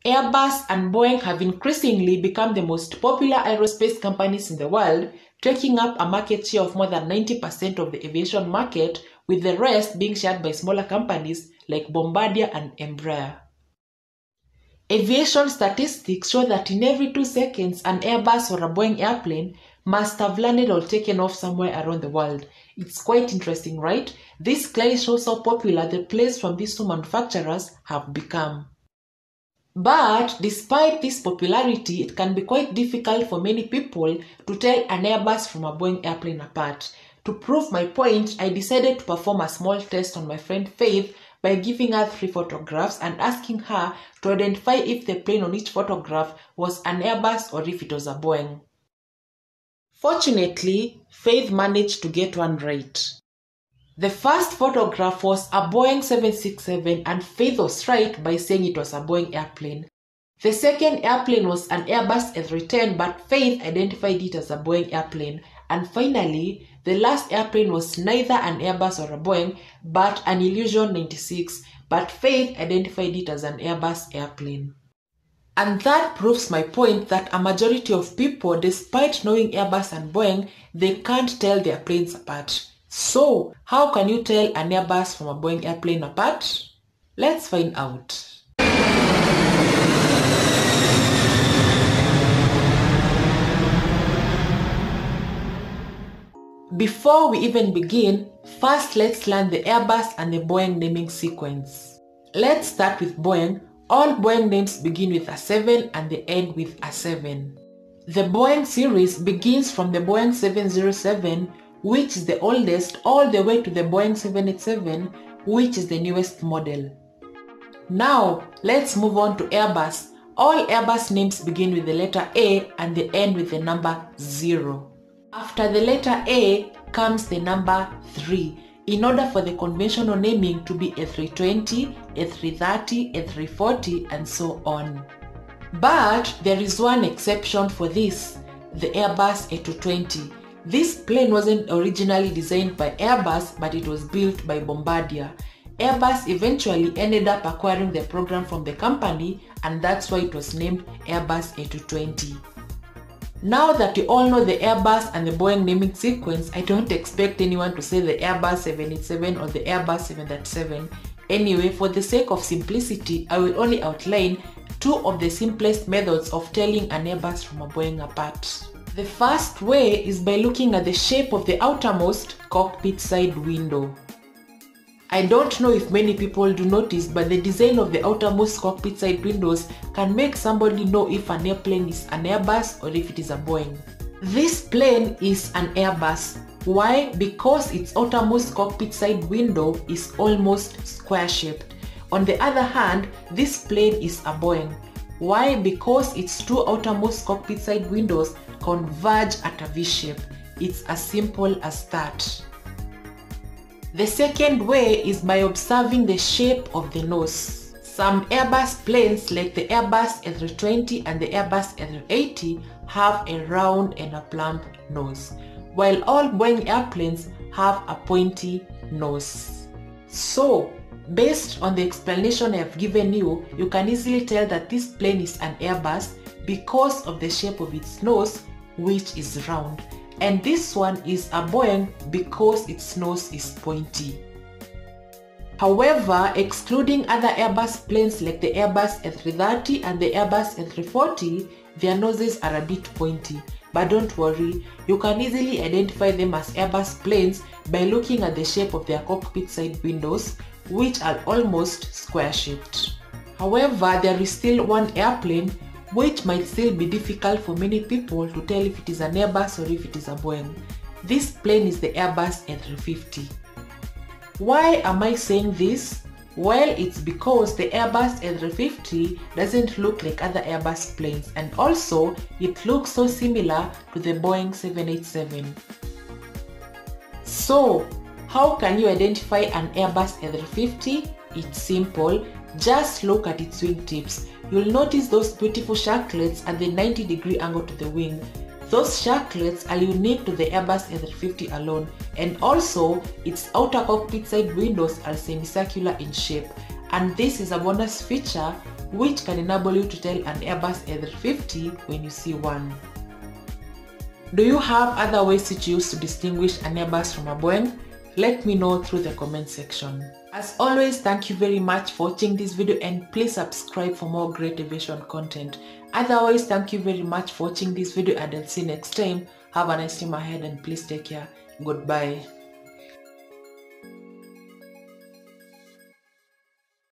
Airbus and Boeing have increasingly become the most popular aerospace companies in the world, taking up a market share of more than 90% of the aviation market, with the rest being shared by smaller companies like Bombardier and Embraer. Aviation statistics show that in every 2 seconds, an Airbus or a Boeing airplane must have landed or taken off somewhere around the world. It's quite interesting, right? This clearly shows how popular the planes from these two manufacturers have become. But despite this popularity, it can be quite difficult for many people to tell an Airbus from a Boeing airplane apart. To prove my point, I decided to perform a small test on my friend Faith by giving her 3 photographs and asking her to identify if the plane on each photograph was an Airbus or if it was a Boeing. Fortunately, Faith managed to get one right. The first photograph was a Boeing 767 and Faith was right by saying it was a Boeing airplane. The second airplane was an Airbus A310 but Faith identified it as a Boeing airplane. And finally, the last airplane was neither an Airbus or a Boeing but an Illusion 96, but Faith identified it as an Airbus airplane. And that proves my point that a majority of people, despite knowing Airbus and Boeing, they can't tell their planes apart. So, how can you tell an Airbus from a Boeing airplane apart? Let's find out. Before we even begin, first let's learn the Airbus and the Boeing naming sequence. Let's start with Boeing. All Boeing names begin with a 7 and they end with a 7. The Boeing series begins from the Boeing 707, which is the oldest, all the way to the Boeing 787, which is the newest model. Now, let's move on to Airbus. All Airbus names begin with the letter A and they end with the number 0. After the letter A comes the number 3, in order for the conventional naming to be A320, A330, A340, and so on. But there is one exception for this, the Airbus A220. This plane wasn't originally designed by Airbus, but it was built by Bombardier. Airbus eventually ended up acquiring the program from the company, and that's why it was named Airbus A220. Now that you all know the Airbus and the Boeing naming sequence, I don't expect anyone to say the Airbus 787 or the Airbus 737. Anyway, for the sake of simplicity, I will only outline 2 of the simplest methods of telling an Airbus from a Boeing apart. The first way is by looking at the shape of the outermost cockpit side window. I don't know if many people do notice, but the design of the outermost cockpit side windows can make somebody know if an airplane is an Airbus or if it is a Boeing. This plane is an Airbus. Why? Because its outermost cockpit side window is almost square-shaped. On the other hand, this plane is a Boeing. Why? Because its 2 outermost cockpit side windows converge at a V-shape. It's as simple as that. The second way is by observing the shape of the nose. Some Airbus planes like the Airbus A320 and the Airbus A380 have a round and a plump nose, while all Boeing airplanes have a pointy nose. So, based on the explanation I have given you, you can easily tell that this plane is an Airbus because of the shape of its nose, which is round. And this one is a Boeing because its nose is pointy. However, excluding other Airbus planes like the Airbus A330 and the Airbus A340, their noses are a bit pointy. But don't worry, you can easily identify them as Airbus planes by looking at the shape of their cockpit side windows, which are almost square-shaped. However, there is still one airplane which might still be difficult for many people to tell if it is an Airbus or if it is a Boeing. This plane is the Airbus A350. Why am I saying this? Well, it's because the Airbus A350 doesn't look like other Airbus planes, and also it looks so similar to the Boeing 787. So, how can you identify an Airbus A350? It's simple. Just look at its wingtips. You'll notice those beautiful sharklets at the 90-degree angle to the wing. Those sharklets are unique to the Airbus A350 alone, and also its outer cockpit side windows are semicircular in shape. And this is a bonus feature which can enable you to tell an Airbus A350 when you see one. Do you have other ways that you use to distinguish an Airbus from a Boeing? Let me know through the comment section. As always, thank you very much for watching this video, and please subscribe for more great aviation content. Otherwise, thank you very much for watching this video, and I'll see you next time. Have a nice time ahead and please take care. Goodbye.